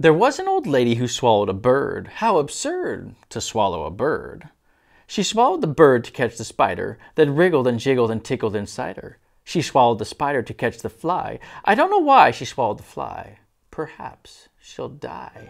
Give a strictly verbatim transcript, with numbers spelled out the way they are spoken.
There was an old lady who swallowed a bird. How absurd to swallow a bird. She swallowed the bird to catch the spider that wriggled and jiggled and tickled inside her. She swallowed the spider to catch the fly. I don't know why she swallowed the fly. Perhaps she'll die.